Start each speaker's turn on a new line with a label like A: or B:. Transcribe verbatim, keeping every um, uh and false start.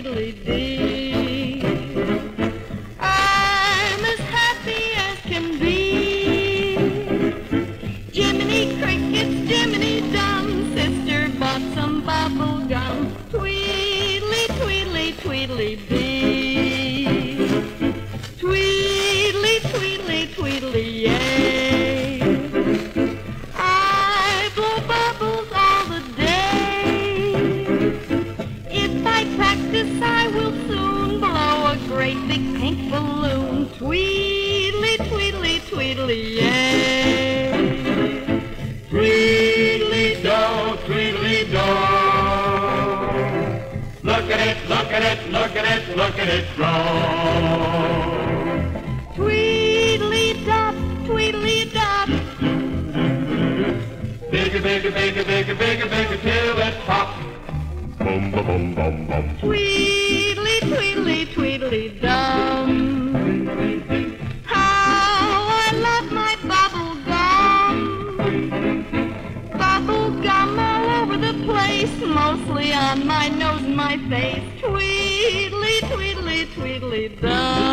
A: tweedly-dee. I'm as happy as can be. Jiminy crickets, Jiminy dum, sister bought some bubble gum. Tweedly, tweedly, tweedly-dee. Tweedly, tweedly, tweedly-yay. I blow bubbles all the day. If I practice, I will soon blow a great big pink balloon. Tweedly, tweedly, tweedly-yay.
B: Tweedly-do, tweedly-do. Look at it, look at it, look at it, look at it grow.
A: Tweedly-dop, tweedly-dop.
B: Bigger, bigger, bigger, bigger, bigger, bigger, till it pops. Boom, ba, boom, boom, boom.
A: Tweedly, tweedly, tweedly-dum. How I love my bubble gum. Bubble gum all over the place, mostly on my nose and my face. Tweedly, tweedly, tweedly-dum.